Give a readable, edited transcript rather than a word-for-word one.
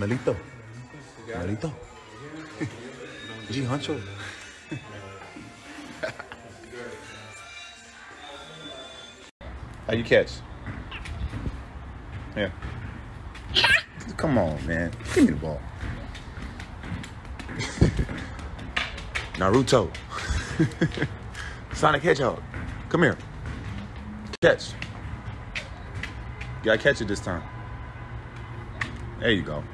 Melito. Melito. G Huncho. How you catch? Yeah. Come on, man. Give me the ball. Naruto. Sonic Hedgehog. Come here. Catch. You gotta catch it this time. There you go.